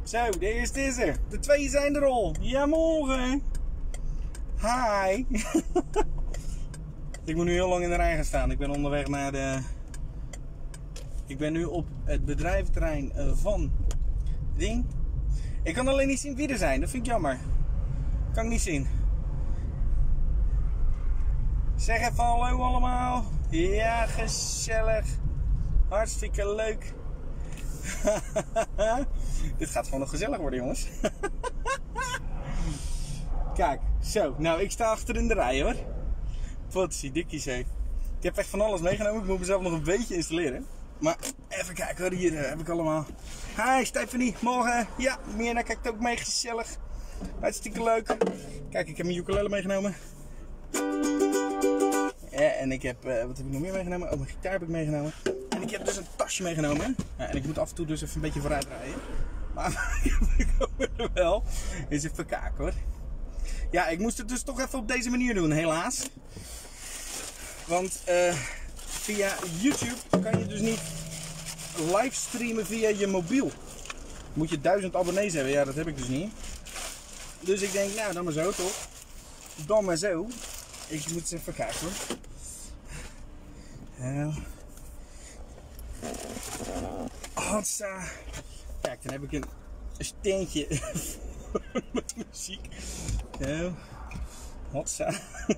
Zo, de eerste is er. De twee zijn er al. Ja, morgen. Hi. Ik moet nu heel lang in de rij gaan staan. Ik ben onderweg naar de... Ik ben nu op het bedrijventerrein van Ding. Ik kan alleen niet zien wie er zijn. Dat vind ik jammer. Kan ik niet zien. Zeg even hallo allemaal. Ja, gezellig. Hartstikke leuk. Dit gaat gewoon nog gezellig worden, jongens. Kijk, zo. Nou, ik sta achter in de rij, hoor. Potsie, dikkie zeg. Ik heb echt van alles meegenomen. Ik moet mezelf nog een beetje installeren. Maar even kijken hoor, hier heb ik allemaal. Hi Stephanie, morgen. Ja, Mirna kijkt ook mee, gezellig. Hartstikke leuk. Kijk, ik heb mijn ukulele meegenomen. Ja, en ik heb, wat heb ik nog meer meegenomen? Oh, mijn gitaar heb ik meegenomen. En ik heb dus een tasje meegenomen. Ja, en ik moet af en toe dus even een beetje vooruit rijden. Maar ik kom er wel. Eens even kijken hoor. Ja, ik moest het dus toch even op deze manier doen, helaas. Want via YouTube kan je dus niet livestreamen via je mobiel. Moet je 1000 abonnees hebben. Ja, dat heb ik dus niet. Dus ik denk, nou dan maar zo toch. Dan maar zo. Ik moet eens even kijken hoor. Hotsa. Kijk, dan heb ik een steentje met muziek. Zo. Hotsa.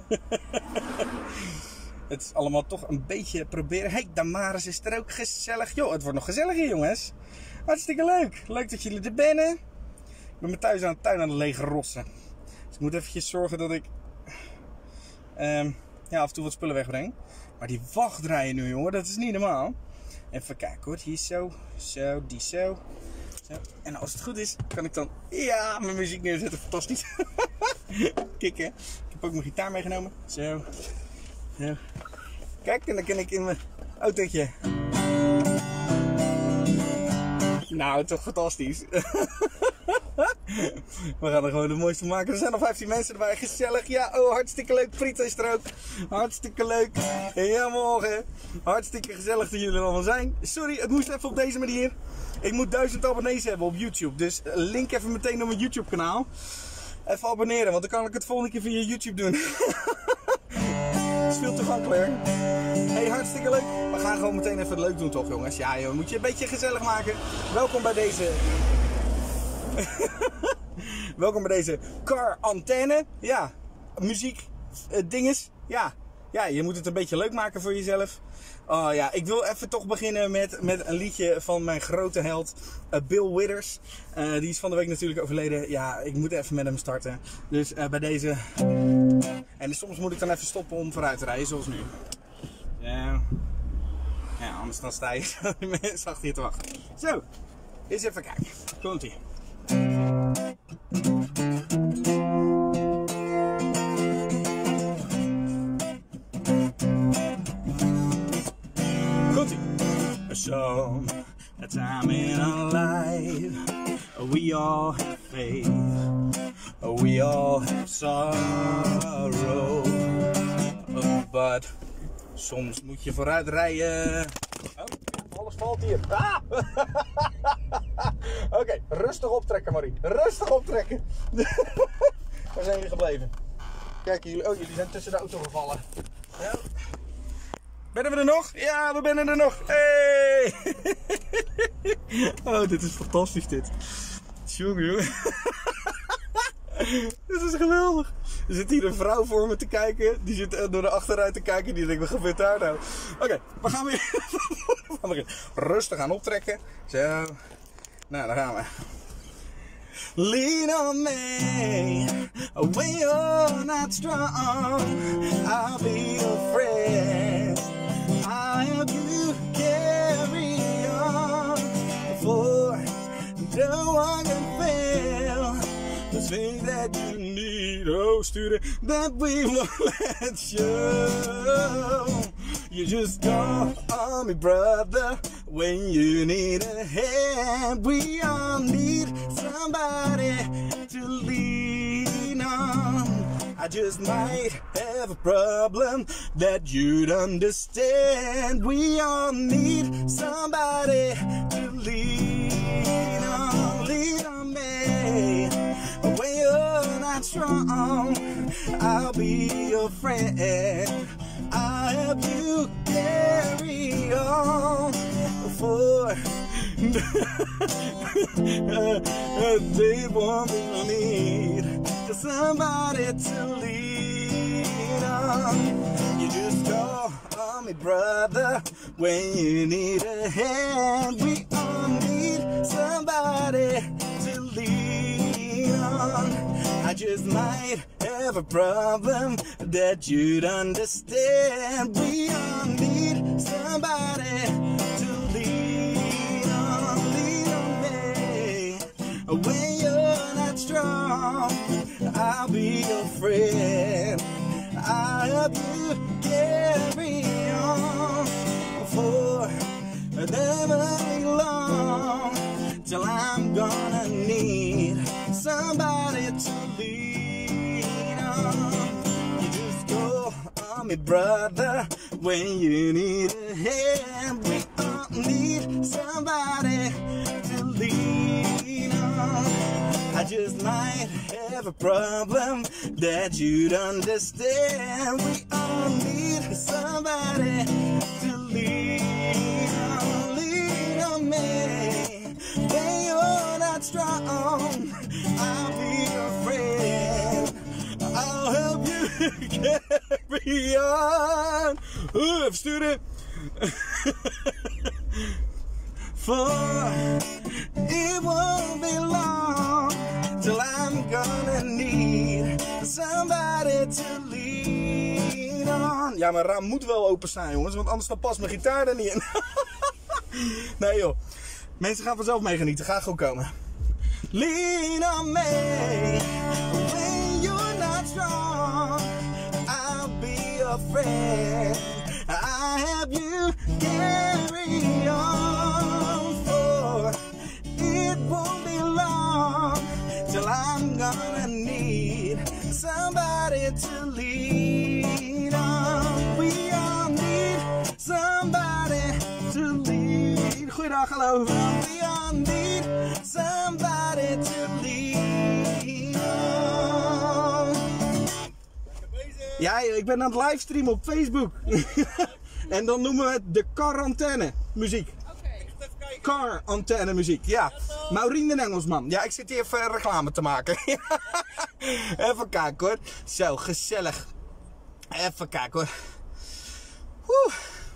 Het is allemaal toch een beetje proberen. Hey, Damaris is er ook gezellig. Joh, het wordt nog gezelliger, jongens. Hartstikke leuk. Leuk dat jullie er binnen. Ik ben mijn thuis aan het tuin aan het lege rossen. Dus ik moet eventjes zorgen dat ik ja, af en toe wat spullen wegbreng. Maar die wachtrijen nu, jongen, dat is niet normaal. Even kijken hoor. Hier zo. Zo, die zo. Zo. En als het goed is, kan ik dan ja, mijn muziek neerzetten. Fantastisch. Kikken. Ik heb ook mijn gitaar meegenomen. Zo. Zo. Kijk, en dan kan ik in mijn autootje. Nou, toch fantastisch. We gaan er gewoon het mooiste maken. Er zijn nog 15 mensen erbij. Gezellig. Ja, oh, hartstikke leuk. Prita is er ook. Hartstikke leuk. Ja, morgen. Hartstikke gezellig dat jullie er allemaal zijn. Sorry, het moest even op deze manier. Ik moet 1000 abonnees hebben op YouTube. Dus link even meteen naar mijn YouTube kanaal. Even abonneren, want dan kan ik het volgende keer via YouTube doen. Het is veel toegankelijker. Hey, hartstikke leuk. We gaan gewoon meteen even leuk doen toch, jongens. Ja, joh, moet je een beetje gezellig maken. Welkom bij deze... Welkom bij deze car antenne. Ja, muziek, dinges. Ja, je moet het een beetje leuk maken voor jezelf. Oh ja, ik wil even toch beginnen met een liedje van mijn grote held Bill Withers. Die is van de week natuurlijk overleden. Ja, ik moet even met hem starten. Dus bij deze... En soms moet ik dan even stoppen om vooruit te rijden, zoals nu. Ja, anders dan sta je die mensen achter je te wachten. Zo, eens even kijken. Komt-ie. Komt-ie. Some time in our life we all have faith, we all have sorrow, but soms moet je vooruit rijden. Oh, alles valt hier. Ah! Oké, rustig optrekken Marie, rustig optrekken. Waar zijn jullie gebleven? Kijk jullie, oh jullie zijn tussen de auto gevallen. Ja. Bennen we er nog? Ja, we bennen er nog. Hey! Oh, dit is fantastisch dit. Jongen. Dit is geweldig. Er zit hier een vrouw voor me te kijken. Die zit door de achteruit te kijken. Die denkt, wat gebeurt daar nou? Oké, we gaan weer rustig aan optrekken. Zo. Nou, daar gaan we. Lean on me when you're not strong. I'll be your friend. I'll you carry on. For no one can fail the thing that you need. Oh, student, that we won't let show. You just call on me, brother, when you need a hand. We all need somebody to lean on. I just might have a problem that you'd understand. We all need somebody to lean on. Lean on not strong, I'll be your friend. I'll help you carry on. For they won't need somebody to lean on. You just call on me, brother, when you need a hand. We all need somebody to lean on. I just might have a problem that you'd understand. We all need somebody to lean on me. When you're not strong, I'll be your friend. I'll help you carry on for never long, till I'm gonna need somebody to lean on. You just go on me, brother, when you need a hand. We all need somebody to lean on. I just might have a problem that you'd understand. We all need somebody to lean on me. When you're not strong, I'll be your friend. I'll help you carry on. Ooh, student. For it won't be long till I'm gonna need somebody to lean on. Ja, mijn raam moet wel open staan, jongens, want anders dan past mijn gitaar er niet in. Nee joh, mensen gaan vanzelf meegenieten, ga gewoon komen. Lean on me when you're not strong, I'll be your friend. I help you carry on, for it won't be long till I'm gonna need somebody to lean on. We all need somebody to lean. Goeiedag, hallo. We all need somebody to lean on. Ja, ik ben aan het livestreamen op Facebook. En dan noemen we het de quarantaine muziek. Car-antenne muziek, ja. Maureen de Engelsman. Ja, ik zit hier even reclame te maken. Even kijken hoor. Zo, gezellig. Even kijken hoor. Oeh.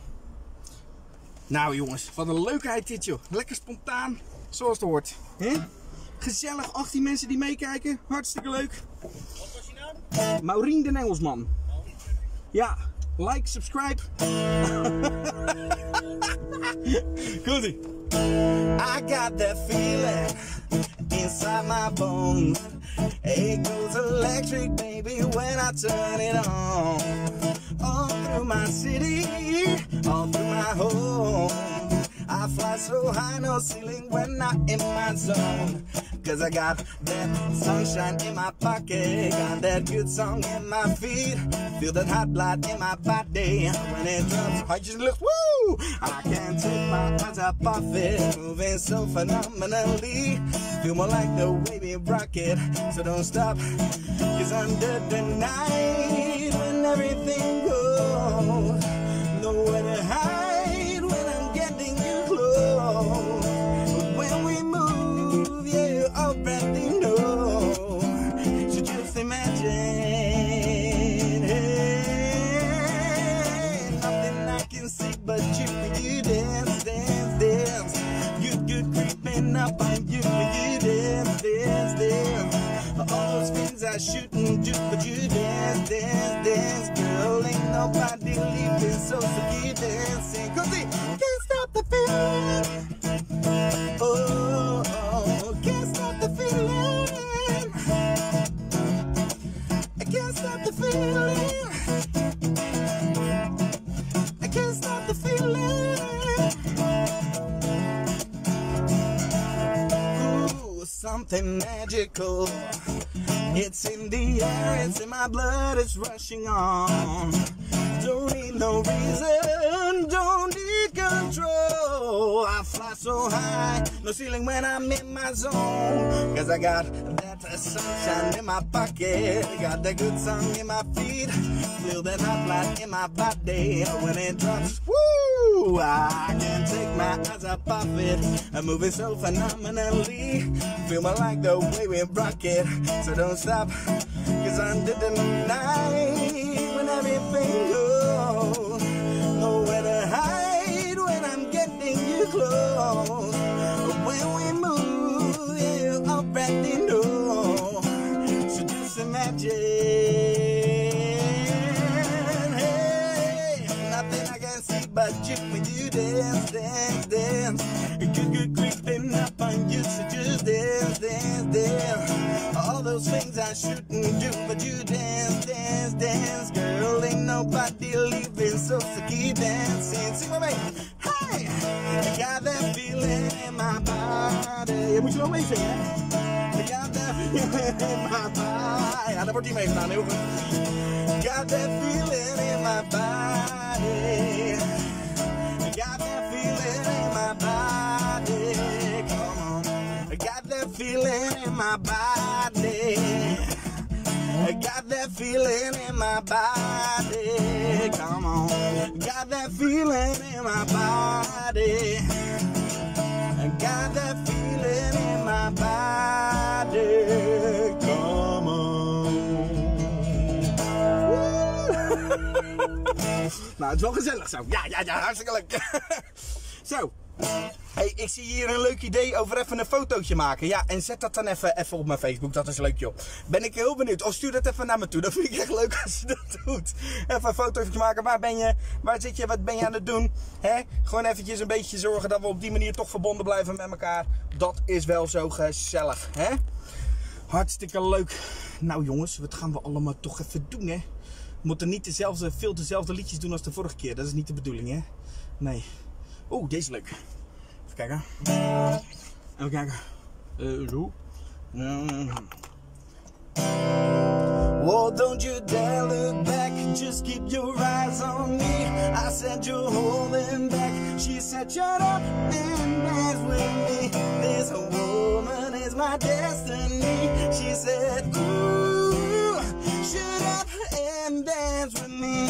Nou jongens, wat een leukheid dit joh. Lekker spontaan, zoals het hoort. He? Gezellig, 18 mensen die meekijken. Hartstikke leuk. Wat was je naam? Maureen de Engelsman. Ja, like, subscribe. Goed-ie. I got that feeling inside my bones. It goes electric, baby, when I turn it on. All through my city, all through my home. I fly so high, no ceiling when I'm in my zone. Cause I got that sunshine in my pocket, got that good song in my feet. Feel that hot blood in my body when it drops. Handjes in de lucht, woo! I can't take my eyes up off it, moving so phenomenally. Feel more like the way we rock it, so don't stop. Cause under the night, when everything goes, nowhere to hide when I'm getting you close. When we move, yeah, you already know. So just imagine, hey, nothing I can see but you dance, dance, dance. You creeping up on you dance, dance, dance. All those things I shouldn't do, but you dance, dance, dance. Girl, ain't nobody leaving, so keep dancing. Cause it can't stop the feeling. Oh, oh, can't stop the feeling. I can't stop the feeling. I can't stop the feeling. Ooh, something magical. It's in the air, it's in my blood, it's rushing on. Don't need no reason, don't need control. Oh, I fly so high, no ceiling when I'm in my zone. Cause I got that sunshine in my pocket, got that good song in my feet, feel that hot light in my body when it drops. Woo! I can't take my eyes up off it, I'm moving so phenomenally, feel more like the way we rock it, so don't stop, cause under the night when everything goes, nowhere to hide when I'm getting you close, when we move you already know, so just imagine, hey, nothing I can see but you when you dance, dance, dance, good creeping up on you, so just dance, dance, dance, all those things I shouldn't do, but you dance, dance, dance, girl, ain't nobody leaving, so keep dancing, sing with me, hey, I got that feeling in my body, moet je wel mee zingen, I got that feeling in my body, ja, daar wordt hij mee gedaan, heel goed, got that feeling in my body, I got that feeling in my body, come on, I got that feeling in my body, I got that feeling in my body, come on, got that feeling in my body, I got that feeling in my body, come on. Nou, het is wel gezellig zo. Ja, hartstikke leuk. Zo. Hey, ik zie hier een leuk idee over even een fotootje maken. Ja, en zet dat dan even op mijn Facebook. Dat is leuk, joh. Ben ik heel benieuwd. Of stuur dat even naar me toe. Dat vind ik echt leuk als je dat doet. Even een fotootje maken. Waar ben je? Waar zit je? Wat ben je aan het doen? Hè? Gewoon eventjes een beetje zorgen dat we op die manier toch verbonden blijven met elkaar. Dat is wel zo gezellig, hè? Hartstikke leuk. Nou jongens, wat gaan we allemaal toch even doen, hè? We moeten niet veel dezelfde liedjes doen als de vorige keer. Dat is niet de bedoeling, hè? Nee. Oeh, deze is leuk. Even kijken. Even kijken. Zo. Well, don't you dare look back, just keep your eyes on me. I said you're holding back. She said shut up and dance with me. This woman is my destiny. She said ooh, shut up and dance with me.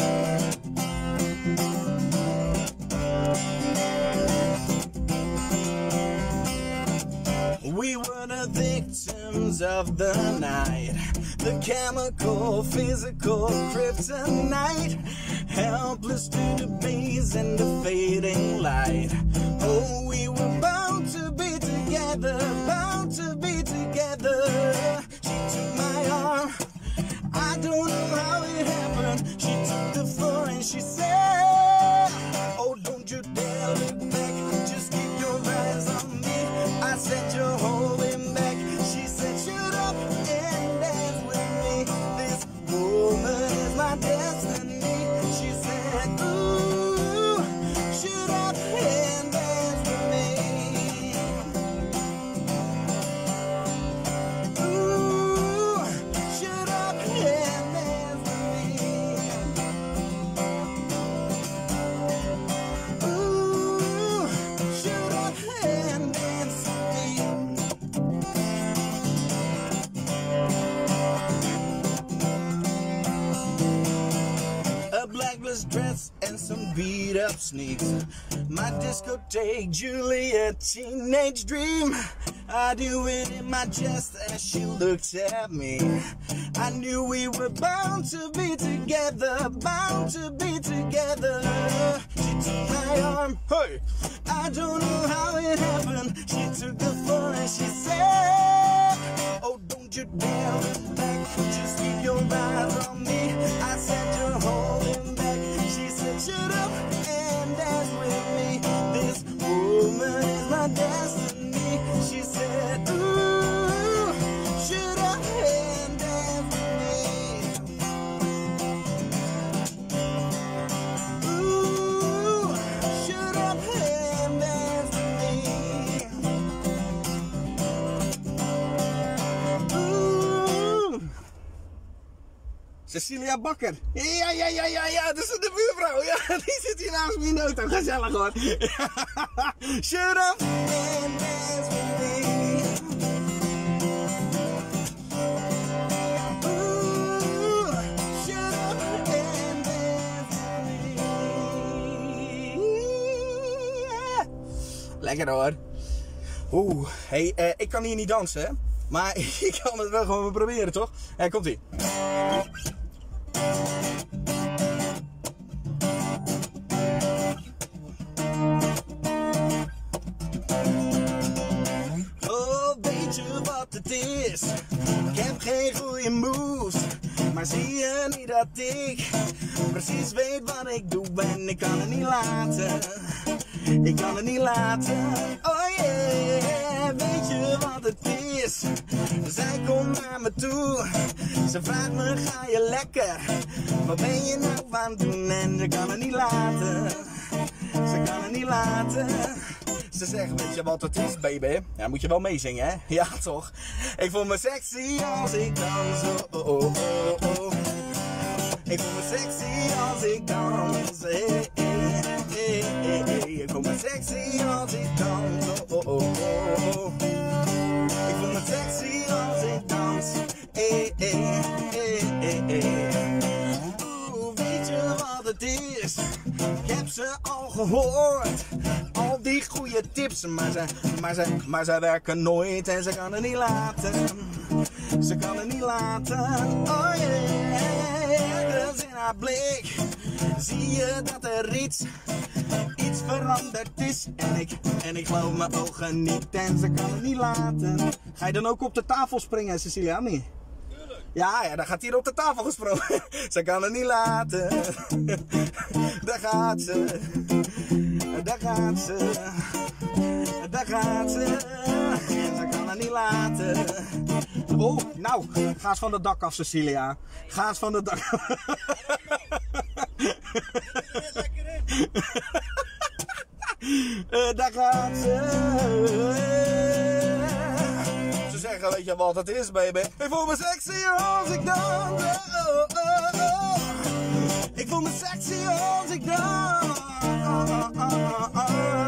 We were the victims of the night, the chemical, physical kryptonite, helpless to the blaze and the fading light. Oh, we were bound to be together, bound to be together. She took my arm, I don't know how it happened. She took the floor and she said, oh, don't you dare look back, just keep your eyes on me. I said you're holding back. She said shut up and dance with me. This woman is my destiny. She said ooh, shut up and dance with me. Ooh, shut up and dance with me. Ooh, shut up and dance with me. A blacklist dress and some beat up sneaks, my discotheque Juliet teenage dream. I do it in my chest as she looked at me. I knew we were bound to be together, bound to be together. She took my arm, hey, I don't know how it happened. She took the floor and she said, oh, don't you dare look back, just keep your eyes on me. I said you're holding back. She said shut up and dance with me. This woman is my destiny. She said ooh, shut up and dance with me. Ooh, shut up and dance with me. Ooh, Cecilia Bakker. Ja, dat is de buurvrouw. Ja, die zit hier naast me in de auto. Gezellig hoor. Shut up and dance with me. Ooh, shut up and dance with me. Yeah. Lekker hoor. Oeh, hey, ik kan hier niet dansen, maar ik kan het wel gewoon proberen, toch? Komt-ie. Oh, weet je wat het is? Ik heb geen goede moves, maar zie je niet dat ik precies weet wat ik doe en ik kan het niet laten. Ik kan het niet laten. Oh yeah, weet je wat het is? Zij komt naar me toe. Ze vraagt me, ga je lekker? Wat ben je nou aan het doen? En ze kan het niet laten. Ze kan het niet laten. Ze zegt, weet je wat het is, baby? Ja, moet je wel meezingen, hè? Ja, toch? Ik voel me sexy als ik dans. Oh, oh, oh, oh. Ik voel me sexy als ik dans. Hey, hey, hey, hey, hey. Ik voel me sexy als ik dans. Oh, oh, oh, oh. Ik voel me sexy als ik dans. Hey, hey, hey, hey, hey. Oeh, weet je wat het is? Ik heb ze al gehoord. Al die goede tips, maar ze werken nooit en ze kan het niet laten. Ze kan het niet laten. Oh yeah, dus in haar blik zie je dat er iets veranderd is. En ik geloof mijn ogen niet en ze kan het niet laten. Ga je dan ook op de tafel springen, Cecilia? Nee. Ja, dan gaat hier op de tafel gesprongen. Ze kan het niet laten. Daar gaat ze. Daar gaat ze. Daar gaat ze. Ze kan het niet laten. Oh, nou, ga eens van het dak af, Cecilia. Ga eens van het dak af. Daar gaat ze. Ze zeggen, weet je wat het is, baby? Ik voel me sexy als ik dans. Oh, oh, oh. Ik voel me sexy als ik dans. Oh, oh, oh, oh.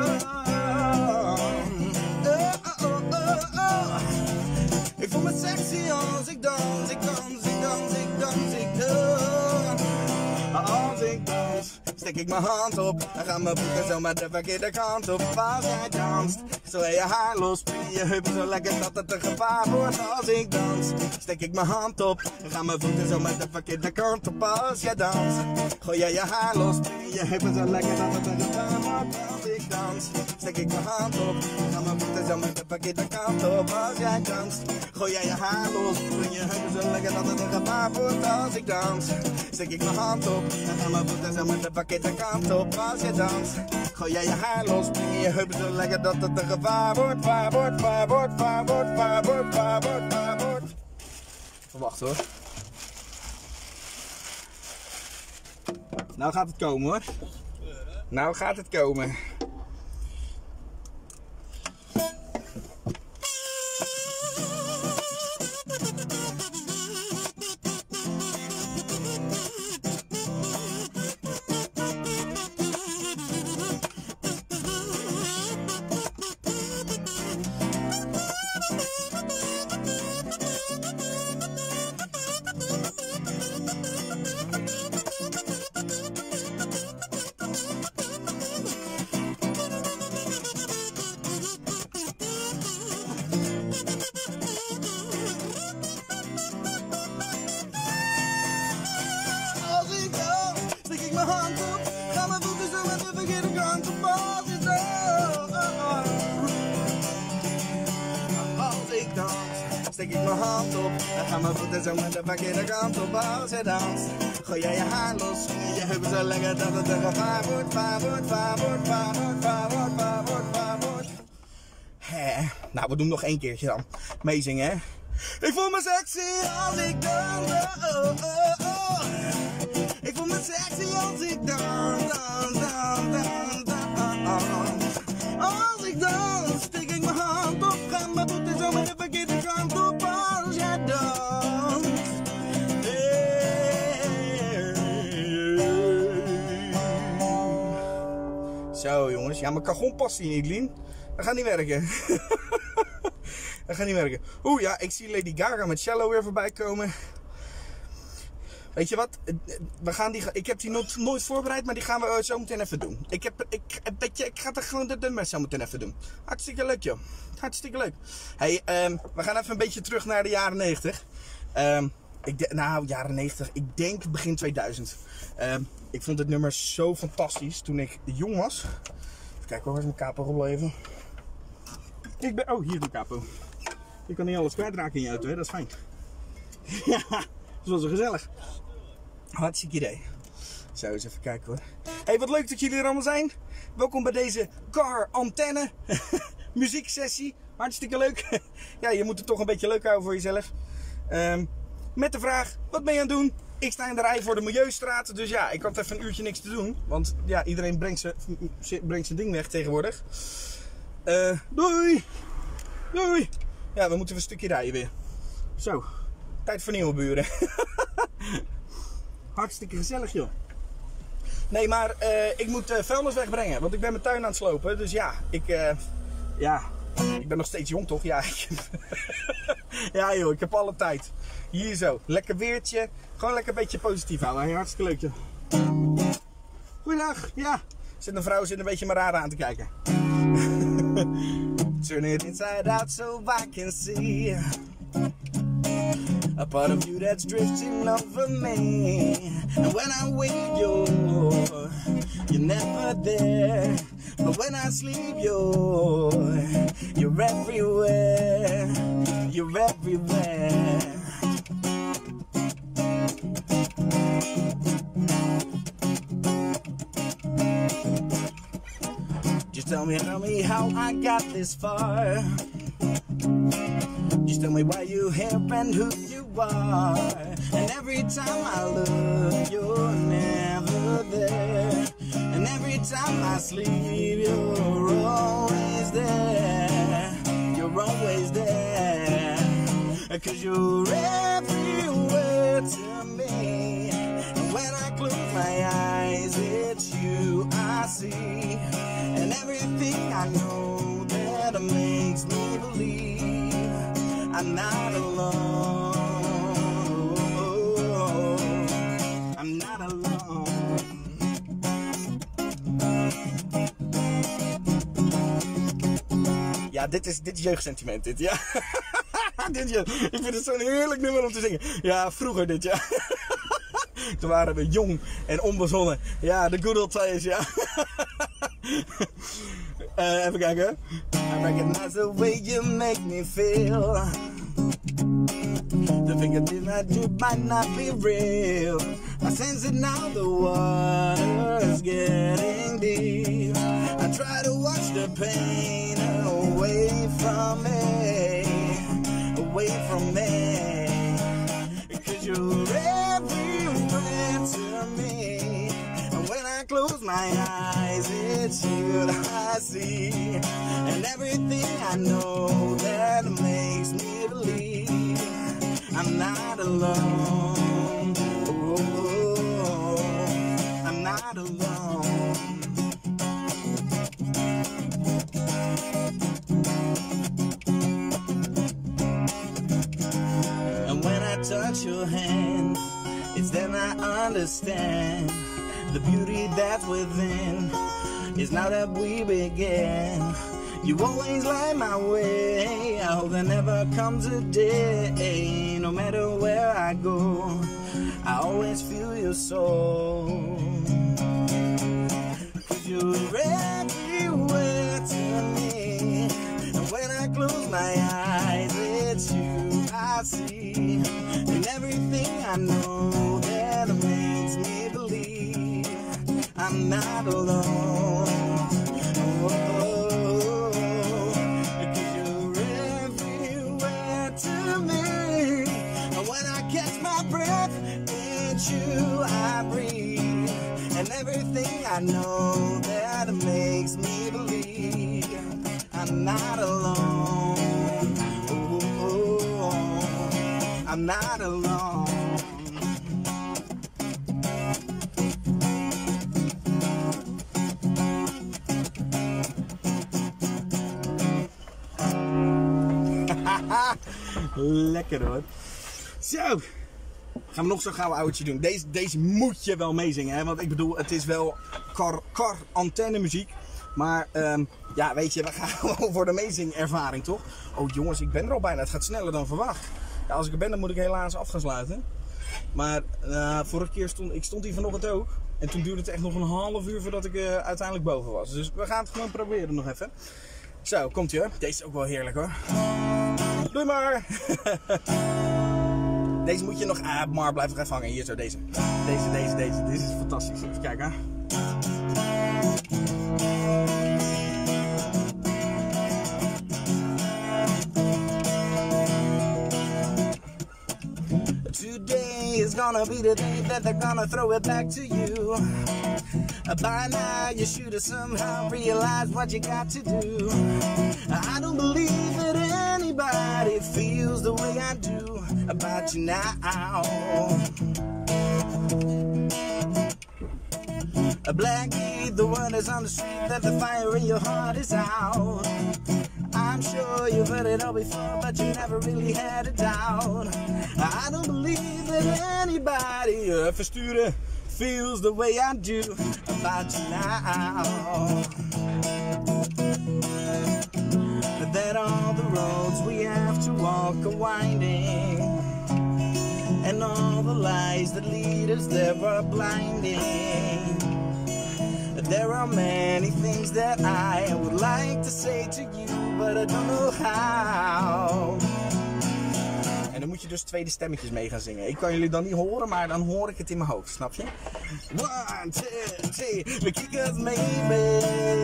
Ik voel me sexy als ik dans, ik dans, ik dans, ik dans, ik dans. Als ik dans, steek ik mijn hand op. Dan gaan mijn voeten zo maar de verkeerde kant op. Als jij danst, zo je haar los. Spring je heupen zo lekker dat het een gevaar wordt. Als ik dans, steek ik mijn hand op. Dan gaan mijn voeten zo maar de verkeerde kant op. Als jij danst, gooi je haar los. Spring je heupen zo lekker dat het een gevaar wordt. Als ik dans, steek ik mijn hand op. Dan gaan mijn voeten zo maar de verkeerde kant op. Als jij danst, gooi jij je haar los. Spring je heupen zo lekker dat het een gevaar wordt. Als ik dans, steek ik mijn hand op. Dan gaan mijn voeten zo met de verkeerde kant op. Als je danst, gooi jij je haar los. Spring je heupen zo lekker dat het een gevaar wordt. Vaar wordt, vaar wordt, vaar wordt, vaar wordt, vaar wordt, vaar wordt. Wacht hoor. Nou gaat het komen hoor. Nou gaat het komen. Steek ik mijn hand op, dan gaan mijn voeten zo met de verkeerde kant op. Als je danst, gooi jij je haar los. Je heupen zo lekker dat het een gevaar wordt. Vaar wordt, vaar wordt, vaar wordt, vaar wordt, vaar wordt, vaar wordt. Nou, we doen nog één keertje dan. Meezingen, hè. Ik voel me sexy als ik dans. Oh, oh, oh. Ik voel me sexy als ik dans. Dans, dans, dans, dans. Als ik dans, steek ik mijn hand op. Ga mijn voeten zo met de verkeerde kant op. Als jij danst. Hey, Zo jongens, ja, mijn kagon past hier niet, Lien. Dat gaat niet werken. Dat gaat niet werken. Oeh ja, ik zie Lady Gaga met Shallow weer voorbij komen. Weet je wat? Ik heb die nooit voorbereid, maar die gaan we zo meteen even doen. Ik ga het gewoon de nummer zo meteen even doen. Hartstikke leuk joh. Hartstikke leuk. Hey, we gaan even een beetje terug naar de jaren 90. Jaren 90. Ik denk begin 2000. Ik vond het nummer zo fantastisch toen ik jong was. Even kijken, waar is mijn capo even? Oh, hier is mijn capo. Je kan niet alles kwijtraken in je auto, hè? Dat is fijn. Ja, dat was zo gezellig. Hartstikke idee. Zo, eens even kijken hoor. Hey, wat leuk dat jullie er allemaal zijn. Welkom bij deze Car Antenne muzieksessie. Hartstikke leuk. Ja, je moet het toch een beetje leuk houden voor jezelf. Met de vraag, wat ben je aan het doen? Ik sta in de rij voor de Milieustraat. Dus ja, ik had even een uurtje niks te doen. Want ja, iedereen brengt zijn ding weg tegenwoordig. Doei! Doei! Ja, we moeten even een stukje rijden weer. Zo, tijd voor nieuwe buren. Hartstikke gezellig joh. Nee, maar ik moet vuilnis wegbrengen. Want ik ben mijn tuin aan het slopen. Dus ja, ik ben nog steeds jong toch? Ja, ja joh, ik heb alle tijd. Hier zo, lekker weertje. Gewoon lekker een beetje positief houden. Hartstikke leuk joh. Goeiedag, ja. Een vrouw zit een beetje maar raar aan te kijken. Turn it inside out so I can see a part of you that's drifting over me. And when I wake you're never there. But when I sleep you're everywhere. You're everywhere. Just tell me how I got this far. Just tell me why you're here and who you are. And every time I look, you're never there. And every time I sleep, you're always there. You're always there. 'Cause you're everywhere to me. And when I close my eyes, it's you I see. And everything I know that makes me believe I'm not alone. I'm not alone. Ja, dit is jeugdsentiment, dit, ja. Ik vind het zo'n heerlijk nummer om te zingen. Ja, vroeger dit, ja. Toen waren we jong en onbezonnen. Ja, de good old days, ja. Even kijken. I recognize the way you make me feel. The fingertips that you might not be real. I sense it now, the water's getting deep. I try to watch the pain away from me. Away from me. 'Cause you're everywhere to me. And when I close my eyes, it's you I see. And everything I know that makes me believe I'm not alone. Oh, I'm not alone. And when I touch your hand, it's then I understand the beauty that's within. It's now that we begin. You always light my way. I hope there never comes a day. No matter where I go, I always feel your soul. 'Cause you're everywhere to me. And when I close my eyes, it's you I see. And everything I know that makes me believe I'm not alone. Oh, because you're everywhere to me. And when I catch my breath, it's you I breathe. And everything I know that makes me believe I'm not alone. Oh, I'm not alone. Lekker hoor. Zo. Gaan we nog zo'n gauw ouwtje doen. Deze moet je wel meezingen, hè? Want ik bedoel, het is wel kar antenne muziek. Maar ja, weet je, we gaan gewoon voor de meezingervaring, toch? Oh jongens, ik ben er al bijna. Het gaat sneller dan verwacht. Ja, als ik er ben, dan moet ik helaas af gaan sluiten. Maar vorige keer stond hier vanochtend ook. En toen duurde het echt nog een half uur voordat ik uiteindelijk boven was. Dus we gaan het gewoon proberen nog even. Zo, komt ie hoor. Deze is ook wel heerlijk hoor. Doei maar! Deze moet je nog... maar blijf nog even hangen. Hier zo, deze. Deze. Dit is fantastisch. Even kijken. Today is gonna be the day that they're gonna throw it back to you. By now you should have somehow realized what you got to do. I don't believe that anybody feels the way I do about you now. Blackie, the word is on the street that the fire in your heart is out. I'm sure you've heard it all before, but you never really had a doubt. I don't believe that anybody versturen feels the way I do about you now. That all the roads we have to walk are winding, and all the lies that lead us there are blinding. There are many things that I would like to say to you, but I don't know how. En dan moet je dus tweede stemmetjes mee gaan zingen. Ik kan jullie dan niet horen, maar dan hoor ik het in mijn hoofd, snap je? 1, 2, 3, because maybe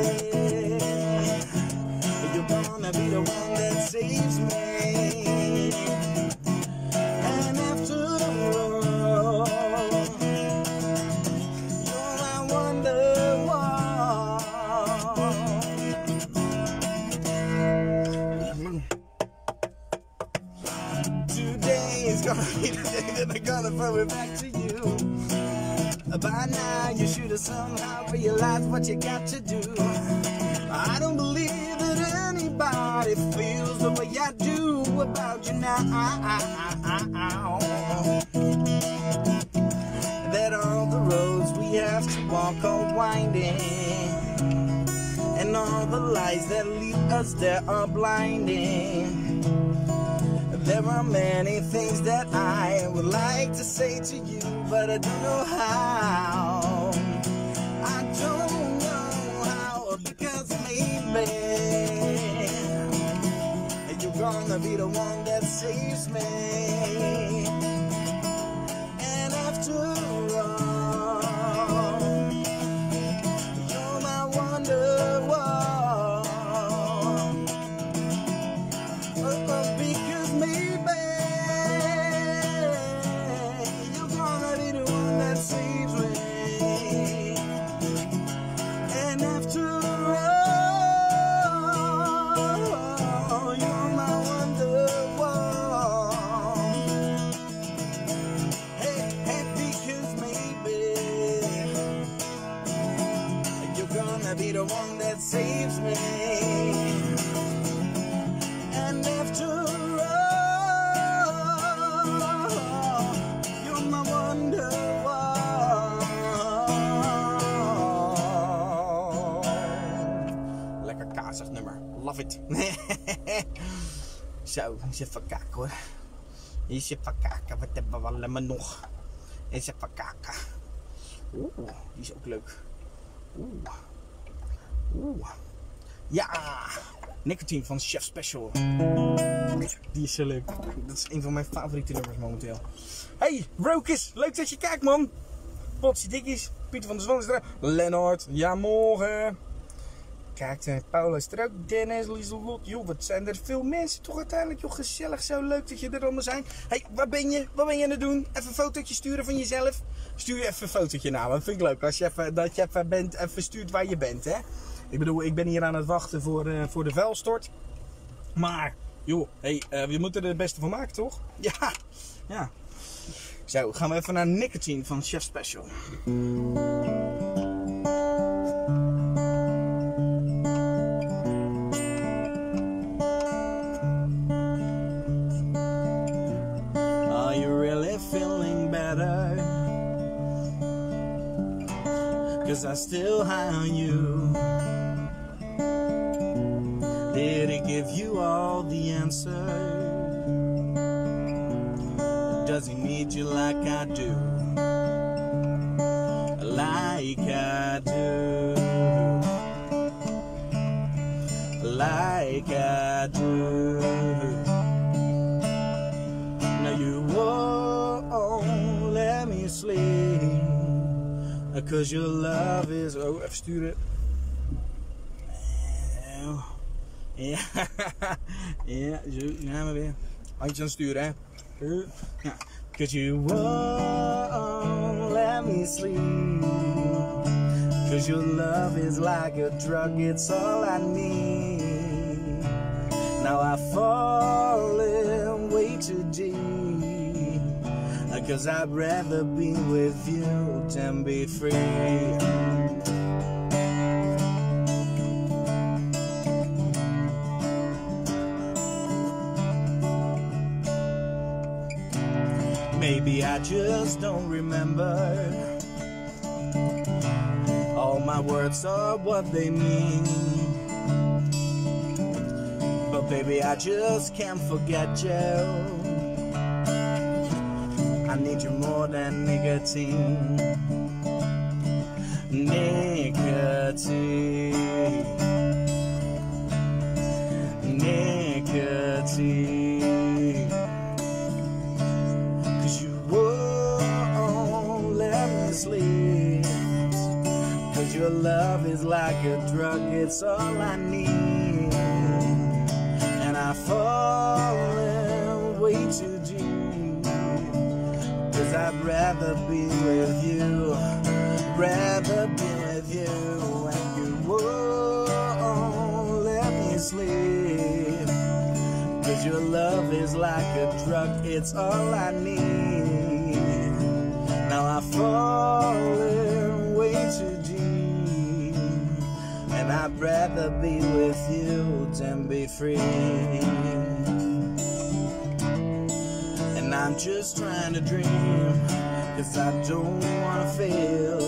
you're gonna be the one that saves me. And after all, you're my wonderwall. Today is gonna be the day that they're gonna throw it back to you. By now you should have somehow realized what you got to do. I don't believe that anybody feels the way I do about you now. That all the roads we have to walk are winding, and all the lies that lead us there are blinding. There are many things that I would like to say to you, but I don't know how. I don't know how, because maybe you're gonna be the one that saves me. And after all, you're my wonderwall. Because maybe you're gonna be the one that saves me. And after all, you're my wonderwall. Hey, because maybe you're gonna be the one that saves me. And after all, you're my wonderwall. Lekker kazig nummer. Love it. Zo, eens even kijken hoor. Eens even kijken, wat hebben we allemaal nog? Eens even kijken. Oeh, die is ook leuk. Oeh. Ja, Nicotine van Chef Special. Die is zo leuk. Dat is een van mijn favoriete nummers momenteel. Hey, Rokus, leuk dat je kijkt man. Potsie Dikkies, Pieter van der Zwan is er. Lennart, ja morgen. Kijk, Paula is er ook. Dennis, Lieselot. Joh, wat zijn er veel mensen toch uiteindelijk. Joh, gezellig, zo leuk dat je er allemaal zijn. Hey, waar ben je? Wat ben je aan het doen? Even een fotootje sturen van jezelf. Stuur je even een fotootje naar me. Dat vind ik leuk. Als je even stuurt waar je bent, hè. Ik bedoel, ik ben hier aan het wachten voor de vuilstort. Maar, joh, hey, we moeten er het beste van maken, toch? Ja. Zo, gaan we even naar Nicotine van Chef Special. 'cause I still high on you. Did he give you all the answers? Does he need you like I do? Like I do. Like I do. Now you won't let me sleep, 'cause your love is... Oh, even sturen. Ja, ja, zo gaan we weer. Handje aan sturen, hè. Ja. 'Cause you won't let me sleep, 'cause your love is like a drug, it's all I need. Now I fall in way too deep, 'cause I'd rather be with you than be free. Maybe I just don't remember all my words are what they mean, but baby I just can't forget you. I need you more than nicotine. Nicotine. Nicotine. Sleep, 'cause your love is like a drug, it's all I need. And I fall in way too deep, 'cause I'd rather be with you, rather be with you. And you won't let me sleep, 'cause your love is like a drug, it's all I need. Now I fall in way too deep, and I'd rather be with you than be free. And I'm just trying to dream, 'cause I don't wanna feel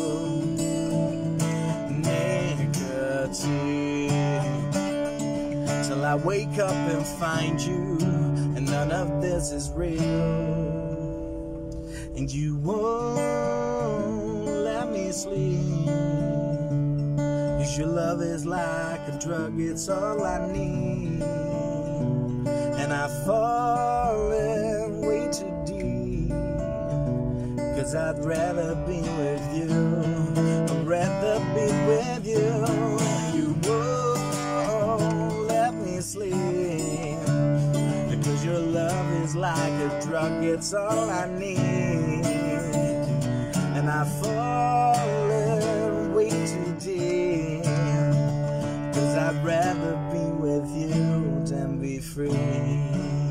nicotine till I wake up and find you, and none of this is real. And you won't let me sleep, 'cause your love is like a drug, it's all I need. And I fall in way too deep, 'cause I'd rather be with you, I'd rather be with you. You won't let me sleep, because your love is like a drug, it's all I need. And I fall in way too deep, 'cause I'd rather be with you than be free.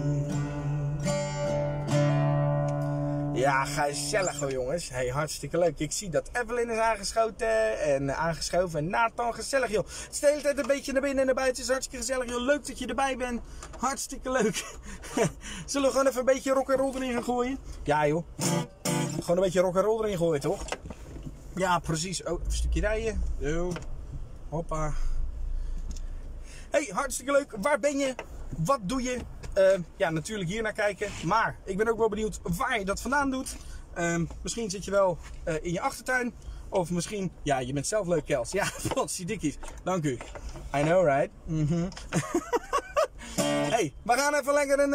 Ja, gezellig hoor jongens. Hey, hartstikke leuk. Ik zie dat Evelyn is aangeschoten en aangeschoven. En Nathan, gezellig joh. Het is de hele tijd een beetje naar binnen en naar buiten. Het is hartstikke gezellig joh. Leuk dat je erbij bent. Hartstikke leuk. Zullen we gewoon even een beetje rock'n'roll erin gaan gooien? Ja joh. Gewoon een beetje rock'n'roll erin gooien toch? Ja, precies. Oh, even een stukje rijden. Zo. Hoppa. Hey, hartstikke leuk. Waar ben je? Wat doe je? Ja, natuurlijk hier naar kijken. Maar ik ben ook wel benieuwd waar je dat vandaan doet. Misschien zit je wel in je achtertuin. Of misschien, ja, je bent zelf leuk, Kels. Ja, potsiedikkies. Dank u. I know, right? Hey, we gaan even lekker een...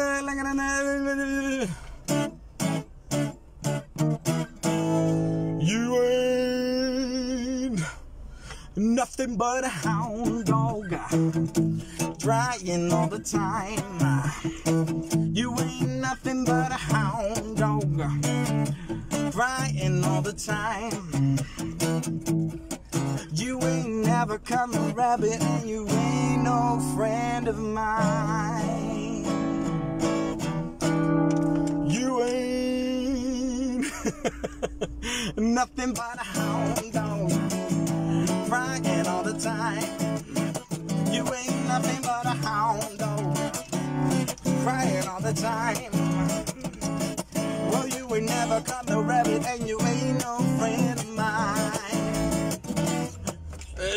You ain't nothing but a hound dog, trying all the time. You ain't nothing but a hound dog, crying all the time. You ain't never come a rabbit, and you ain't no friend of mine. You ain't nothing but a hound dog, crying all the time. You ain't nothing but a hound dog, crying all the time. Well, you ain't never caught no rabbit, and you ain't no friend of mine.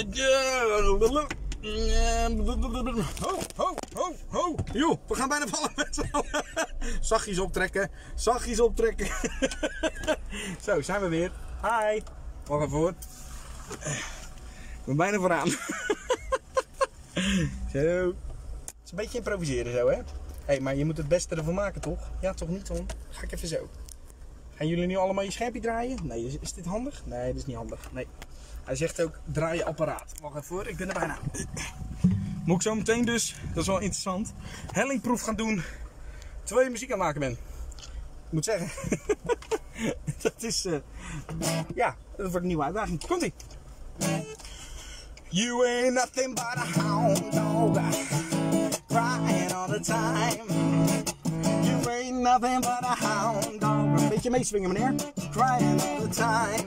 Ho. Joh, we gaan bijna vallen met z'n allen. Zachtjes optrekken. Zachtjes optrekken. Zo, zijn we weer. Hi. Wacht even voor. Ik ben bijna vooraan. Zo. Het is een beetje improviseren zo, hè? Hé, maar je moet het beste ervan maken, toch? Ja, toch niet, Ton? Ga ik even zo. Gaan jullie nu allemaal je schermpje draaien? Nee, is dit handig? Nee, dit is niet handig. Nee. Hij zegt ook, draai je apparaat. Wacht even voor, ik ben er bijna. Moet ik zo meteen dus, dat is wel interessant, hellingproef gaan doen terwijl je muziek aan het maken bent. Ik moet zeggen, dat is, ja, dat wordt een nieuwe uitdaging. Komt-ie! You ain't nothing but a hound dog, crying all the time. You ain't nothing but a hound dog. Een beetje meeswingen, meneer. Crying all the time.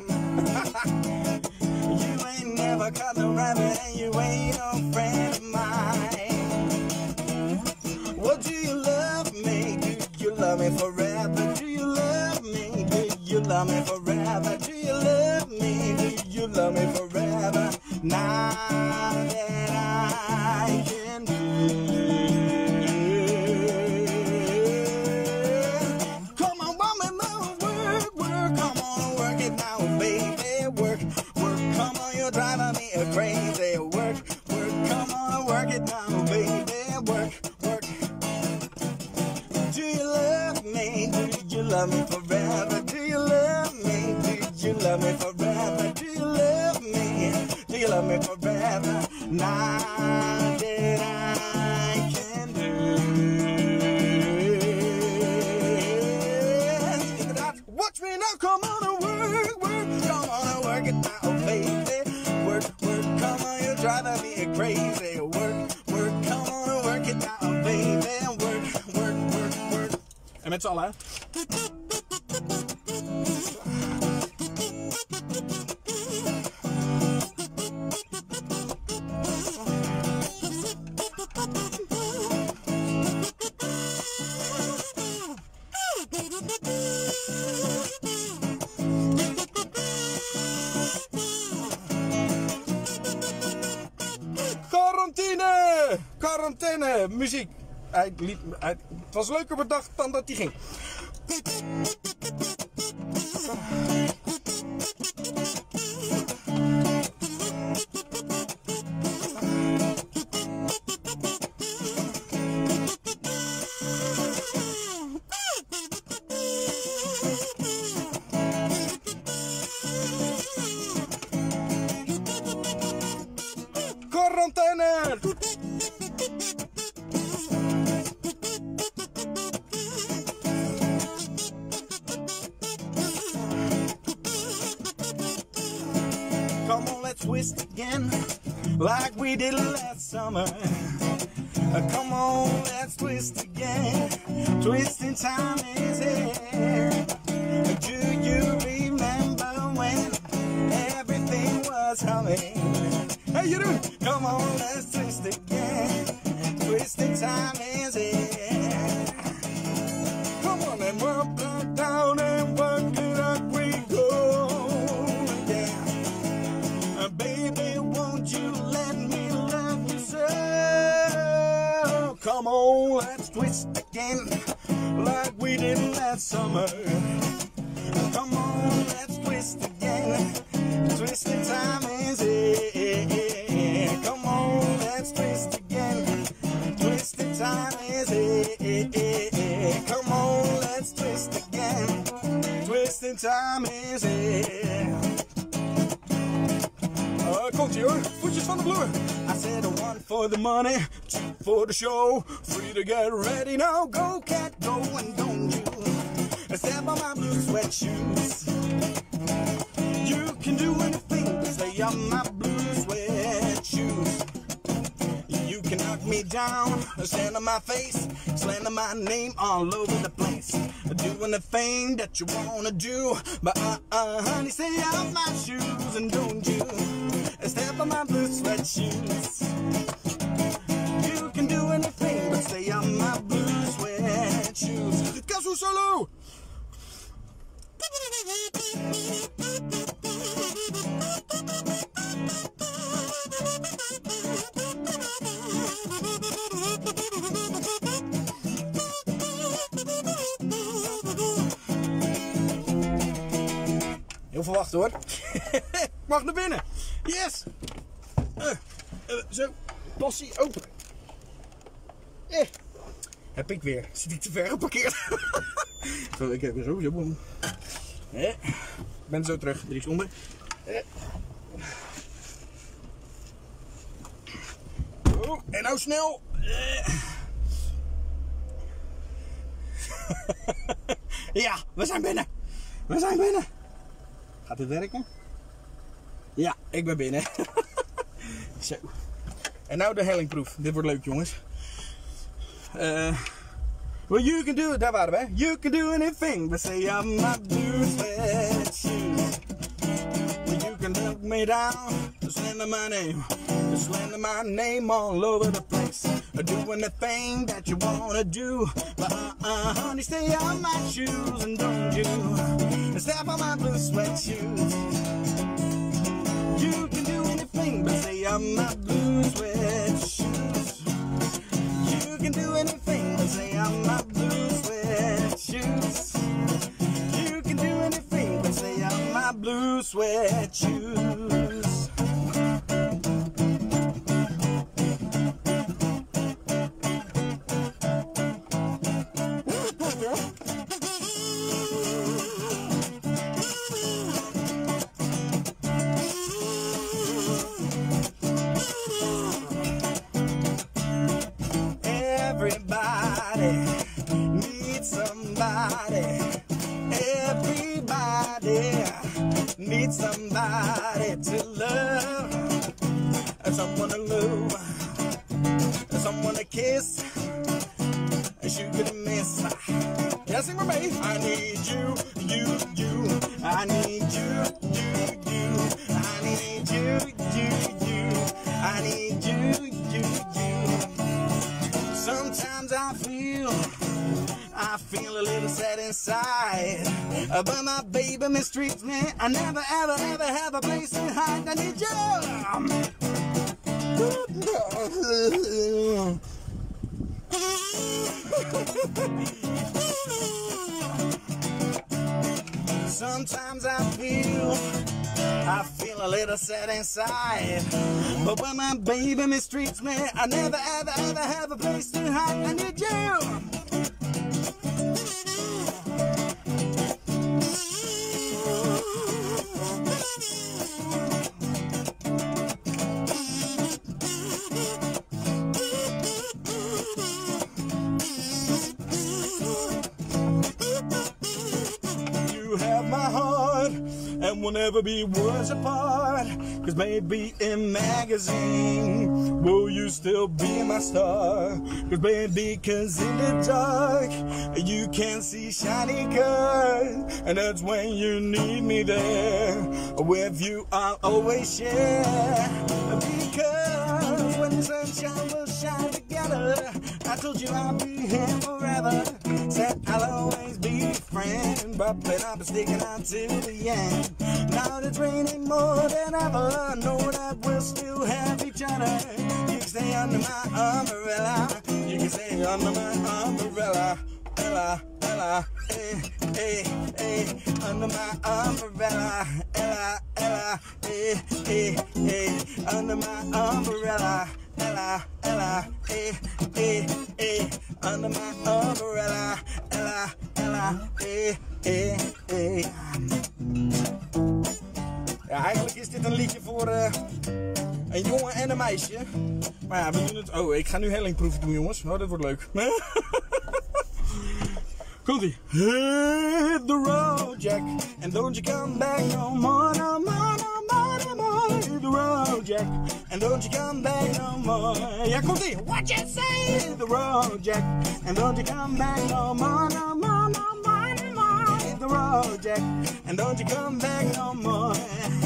You ain't never got no rabbit and you ain't no friend of mine. Well, do you love me? Do you love me forever? Do you love me? Do you love me forever? Do you love me? Do you love me forever? Now that I can do. Come on, woman, work. Come on, work it now, baby. Work. Come on, you're driving me crazy. Work. Come on, work it now, baby. Work. Do you love me? Do you love me forever? Do you love me? Do you love me forever? Do you love me? Do you love me forever? Now that I can do it. Watch me now, come on and work. Come on and work it now, baby. Work. Come on, you're driving me crazy. Work. Come on and work it now, baby. Work. En met z'n allen, hè? Quarantaine, muziek. Het was leuker bedacht dan dat hij ging. Quarantaine! Come on, let's twist again, like we did last summer. Come on, let's twist again. Twisting time is here. Do you remember when everything was humming? Hey, you do? Come on, let's twist again. Twisting time is here. Come on and work it down and work it up, we go. Yeah. Baby, won't you let me love you so? Come on, let's twist again, like we did last summer. Come on, let's twist again. Twisting time is here. Come on, let's twist again. Twisting time is here. Come on, let's twist again. Twisting time is here. Komt ie hoor, voetjes van de vloer. I said 1 for the money, 2 for the show. 3 to get ready now, go cat go, and don't you step on my blue sweat shoes. You can do anything to stay on my blue sweat shoes. You can knock me down, stand on my face, slander my name all over the place. Doing the thing that you wanna do, but honey, stay off my shoes, and don't you step on my blue sweat shoes. You can do anything but stay on my blue sweat shoes. Casu solo! Even wachten hoor. Ik mag naar binnen. Yes. Zo. Passie open. Heb ik weer. Zit ik te ver geparkeerd? Zo, ik heb weer zo. Ik ben zo terug. 3 seconden. Oh, en nou snel. Ja, we zijn binnen. We zijn binnen. Gaat dit werken? Ja, ik ben binnen. Zo. En nou de hellingproef. Dit wordt leuk, jongens. Well, you can do it. Daar waren we. You can do anything but say I'm not blue sweat shoes. You can look me down, slander my name, slander my name all over the place. Doing the thing that you wanna do, but honey, stay on my shoes and don't you step on my blue sweat shoes. You can do anything but say I'm not blue sweat shoes. You can do anything but say I'm not blue sweat shoes. You can do anything but say I'm not blue sweat shoes. Everybody needs somebody. Everybody needs somebody to love. Someone to love. Someone to kiss. Shoot and miss. Yeah, sing with me. I need you, you, you. I need you, you, you. I need you, you, you. I need you, you, you. Sometimes I feel a little sad inside, but my baby mistreats me. I never, ever, ever have a place to hide. I need you. Sometimes I feel a little sad inside, but when my baby mistreats me, I never, ever, ever have a place to hide. I need you. You have my heart, and we'll never be worlds apart. Cause maybe in magazine, will you still be my star? Cause baby, cause in the dark, you can't see shiny cars. And that's when you need me there. With you I'll always share. Because when the sunshine will shine together, I told you I'll be here forever. Said I'll always be your friend, but I've been sticking out till the end. Now it's raining more than ever, I know that we'll still have each other. You can stay under my umbrella. You can stay under my umbrella. Ella, Ella, eh, eh, eh, under my umbrella. Ella, Ella, eh, eh, eh, under my umbrella. Ella, Ella, eh, eh, eh, under my umbrella. Ella, Ella, eh, eh, eh. Ja, eigenlijk is dit een liedje voor een jongen en een meisje. Maar ja, we doen het... Oh, ik ga nu hellingproeven doen, jongens. Oh, dat wordt leuk. Komt-ie. Hit the road, Jack. And don't you come back no more, no more, no more, no more. Hit the road, Jack. And don't you come back no more. Ja, komt-ie. What you say? Hit the road, Jack. And don't you come back no more, no more, no more, no more. Hit the road, Jack. And don't you come back no more.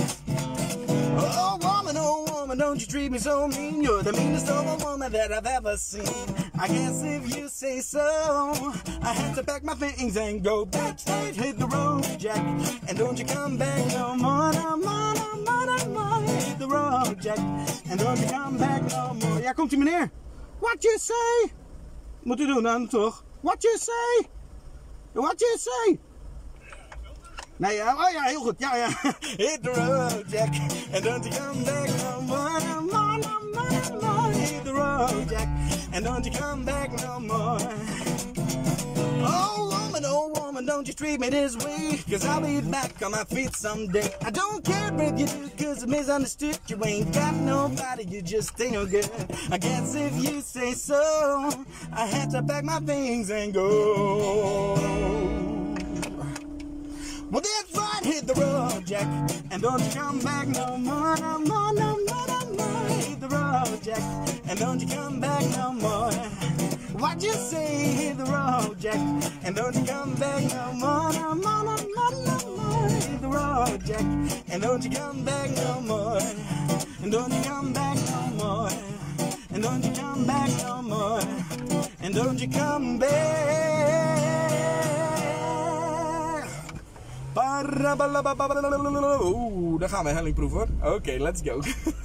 Oh woman, don't you treat me so mean. You're the meanest of a woman that I've ever seen. I guess if you say so, I have to pack my things and go backstage. Hit the road, Jack, and don't you come back no more, no more, no more, no more. Hit the road, Jack, and don't you come back no more. Ja, komt ie meneer. What you say? Moet u doen dan toch? What you say? What you say? Nee, ja, oh ja, heel goed. Ja, ja. Hit the road, Jack. And don't you come back no more, no more, no more, no more. Hit the road, Jack. And don't you come back no more. Oh woman, don't you treat me this way. Cause I'll be back on my feet someday. I don't care if you do, cause I misunderstood. You ain't got nobody, you just ain't no good. I guess if you say so, I had to pack my things and go. Well, that's right, hit the road, Jack. And don't you come back no more, no more, no more, no more. Hit the road, Jack. And don't you come back no more. What you say, hit the road, Jack. And don't you come back no more, no more, no more, no more. Hit the road, Jack. And don't you come back no more. And don't you come back no more. And don't you come back no more. And don't you come back. Oeh, daar gaan we hellingproef hoor. Oké, let's go.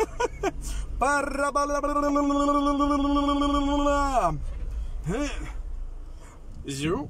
Zo.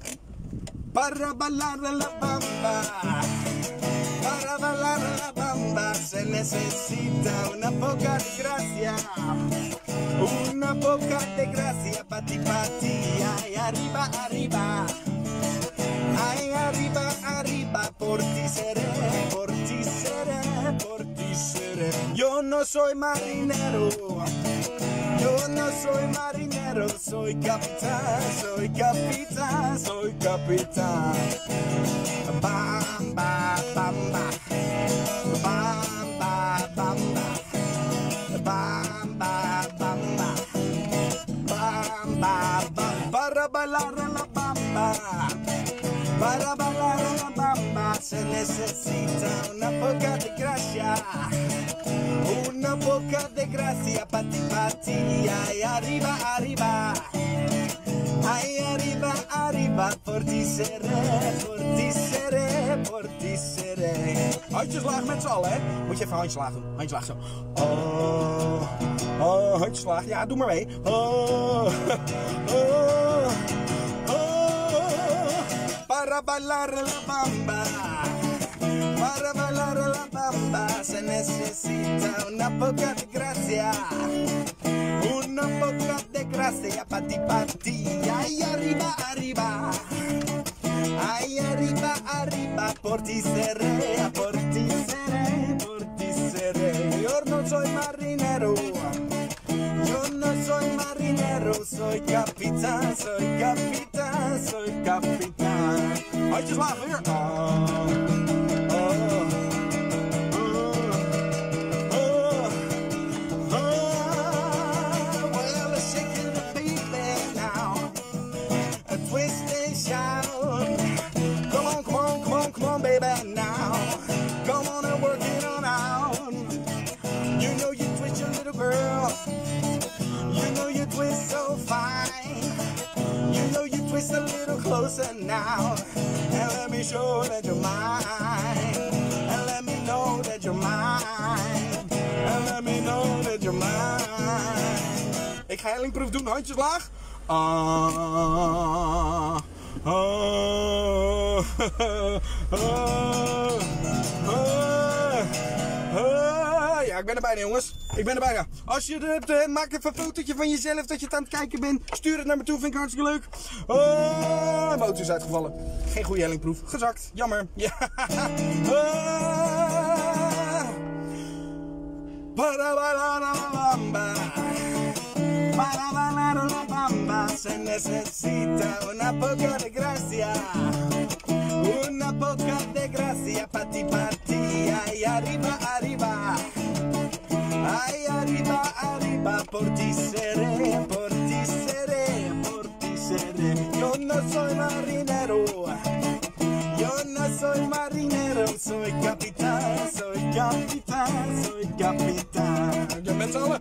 Se necesita una poca de gracia. Una poca de gracia, pati pati. Ay, arriba, arriba. Ay, arriba, arriba, por ti seré, por ti seré, por ti seré. Yo no soy marinero, yo no soy marinero, soy capitán, soy capitán, soy capitán. Bam, ba, bam, ba. Bam, ba, bam, ba. Bam, ba, bam, ba. Bam, ba, bam. Para bailar la bamba. Para bailar la bamba se necesita una poca de gracia. Una poca de gracia, pati pati. Ay, arriba, arriba. Ay, arriba, arriba. Por ti seré, por ti seré, por ti seré. Handjeslaag met z'n allen, hè? Moet je even handjeslaag doen. Handjeslaag zo. Oh, oh, handjeslaag. Ja, doe maar mee. Oh, oh. Para bailar la bamba, para bailar la bamba se necesita una poca de gracia, una poca de gracia, pati pati, ay arriba, arriba, ay arriba, arriba, por ti seré, por ti seré, por ti seré. Yo no soy marinero, yo no soy marinero, soy capitán, soy capitán, soy capitán. Handjeslaag weer. Well, shake it, baby, now. A twist and shout. Come on, come on, come on, come on, baby, now. Come on and work it on out. You know you twist your little girl. You know you twist so fine. You know you twist a little closer now. And let me show that you're mine. And let me know that you're mine. And let me know that you're mine. Ik ga hellingproef doen, handjes laag. Ja, ik ben er bijna, jongens. Ik ben er bijna. Als je het hebt, maak even een fotootje van jezelf dat je het aan het kijken bent. Stuur het naar me toe, vind ik hartstikke leuk. Motor is uitgevallen. Geen goede hellingproef. Gezakt. Jammer. Ja. Para bailar la bamba. Para bailar la bamba se necesita una poca de gracia. Una poca de gracia, pati pati. Ay, arriba, arriba. Ay, arriba, arriba, por ti seré, por ti seré, por ti seré. Yo no soy marinero, yo no soy marinero, soy capitán, soy capitán, soy capitán. Yo met z'n allen.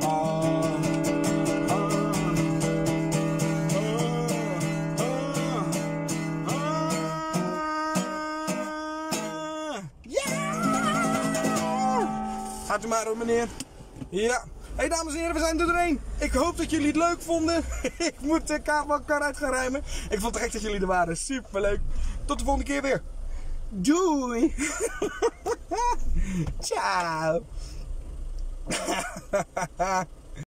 Gaat u maar hoor, meneer. Ja. Hey dames en heren, we zijn er doorheen. Ik hoop dat jullie het leuk vonden. Ik moet de kar uit gaan ruimen. Ik vond het gek dat jullie er waren. Superleuk. Tot de volgende keer weer. Doei. Ciao.